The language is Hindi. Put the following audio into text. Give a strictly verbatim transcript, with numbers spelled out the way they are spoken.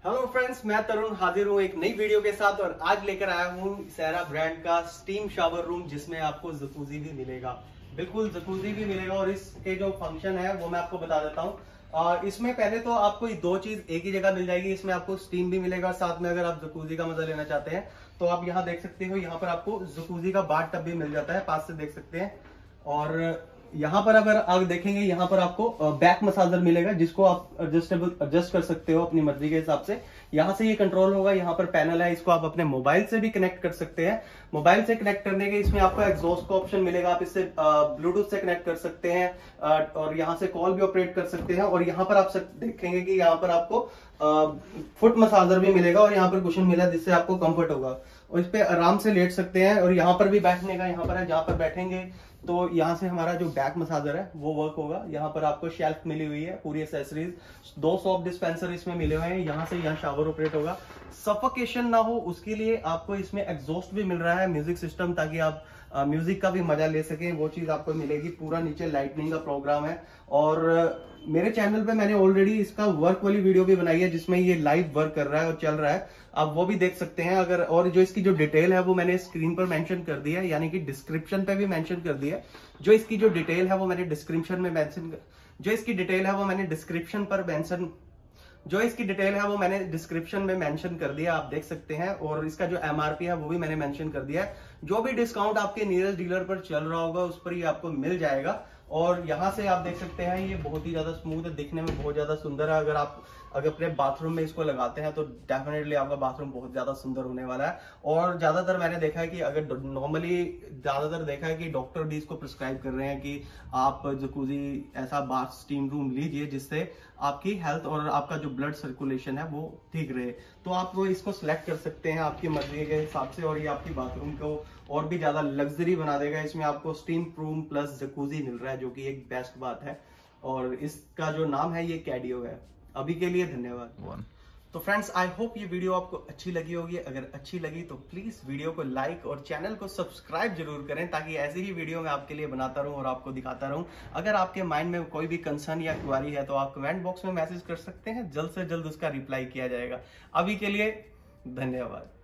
हेलो फ्रेंड्स, मैं तरुण हाजिर हूँ एक नई वीडियो के साथ और आज लेकर आया हूँ सेरा ब्रांड का स्टीम शावर रूम जिसमें आपको जकूजी भी मिलेगा। बिल्कुल जकूजी भी मिलेगा और इसके जो फंक्शन है वो मैं आपको बता देता हूँ। और इसमें पहले तो आपको दो चीज एक ही जगह मिल जाएगी। इसमें आपको स्टीम भी मिलेगा, साथ में अगर आप जकूजी का मजा लेना चाहते हैं तो आप यहाँ देख सकते हो, यहाँ पर आपको जकूजी का बाथ टब भी मिल जाता है, पास से देख सकते हैं। और यहाँ पर अगर आप देखेंगे, यहाँ पर आपको बैक मसाजर मिलेगा जिसको आप एडजस्टेबल एडजस्ट कर सकते हो अपनी मर्जी के हिसाब से। यहाँ से ये कंट्रोल होगा, यहाँ पर पैनल है, इसको आप अपने मोबाइल से भी कनेक्ट कर सकते हैं। मोबाइल से कनेक्ट करने के इसमें आपको एग्जॉस्ट का ऑप्शन मिलेगा, आप इससे ब्लूटूथ से कनेक्ट कर सकते हैं और यहाँ से कॉल भी ऑपरेट कर सकते हैं। और यहाँ पर आप देखेंगे कि यहाँ पर आपको फुट मसाजर भी मिलेगा और यहाँ पर कुशन मिला जिससे आपको कंफर्ट होगा और इस पे आराम से लेट सकते हैं। और यहाँ पर भी बैठने का यहाँ पर है, जहाँ पर बैठेंगे तो यहाँ से हमारा जो बैक मसाजर है वो वर्क होगा। यहाँ पर आपको शेल्फ मिली हुई है, पूरी एक्सेसरीज, दो सॉफ्ट डिस्पेंसर इसमें मिले हुए हैं। यहाँ से यहाँ शावर ऑपरेट होगा, सफोकेशन ना हो उसके लिए आपको इसमें एग्जॉस्ट भी मिल रहा है, म्यूजिक सिस्टम, ताकि आप म्यूजिक का भी मजा ले सकें, वो चीज आपको मिलेगी। पूरा नीचे लाइटनिंग का प्रोग्राम है और मेरे चैनल पे मैंने ऑलरेडी इसका वर्क वाली वीडियो भी बनाई है जिसमें ये लाइव वर्क कर रहा है और चल रहा है, आप वो भी देख सकते हैं अगर। और जो इसकी जो डिटेल है वो मैंने स्क्रीन पर मेंशन कर दी है, यानी कि डिस्क्रिप्शन पे भी मेंशन कर दिया है। जो इसकी जो डिटेल है वो मैंने डिस्क्रिप्शन में मेंशन जो इसकी डिटेल है वो मैंने डिस्क्रिप्शन पर मेंशन जो इसकी डिटेल है वो मैंने डिस्क्रिप्शन में मेंशन कर दिया, आप देख सकते हैं। और इसका जो एमआरपी है वो भी मैंने मेंशन कर दिया है। जो भी डिस्काउंट आपके नियरेस्ट डीलर पर चल रहा होगा उस पर ये आपको मिल जाएगा। और यहाँ से आप देख सकते हैं ये बहुत ही ज्यादा स्मूथ है, दिखने में बहुत ज्यादा सुंदर है। अगर आप अगर अपने बाथरूम में इसको लगाते हैं तो डेफिनेटली आपका बाथरूम बहुत ज्यादा सुंदर होने वाला है। और ज्यादातर मैंने देखा है कि अगर नॉर्मली ज्यादातर देखा है कि डॉक्टर भी इसको प्रिस्क्राइब कर रहे हैं कि आप जकूजी ऐसा बाथ स्टीम रूम लीजिए जिससे आपकी हेल्थ और आपका जो ब्लड सर्कुलेशन है वो ठीक रहे। तो आप वो इसको सिलेक्ट कर सकते हैं आपकी मर्जी के हिसाब से और ये आपकी बाथरूम को और भी ज्यादा लग्जरी बना देगा। इसमें आपको स्टीम रूम प्लस जकूजी मिल रहा है जो कि एक बेस्ट बात है। और इसका जो नाम है ये कैडियो है। अभी के लिए धन्यवाद। तो फ्रेंड्स, आई होप ये वीडियो आपको अच्छी लगी होगी। अगर अच्छी लगी तो प्लीज वीडियो को लाइक और चैनल को सब्सक्राइब जरूर करें ताकि ऐसे ही वीडियो मैं आपके लिए बनाता रहूं और आपको दिखाता रहूं। अगर आपके माइंड में कोई भी कंसर्न या क्वेरी है तो आप कमेंट बॉक्स में मैसेज कर सकते हैं, जल्द से जल्द उसका रिप्लाई किया जाएगा। अभी के लिए धन्यवाद।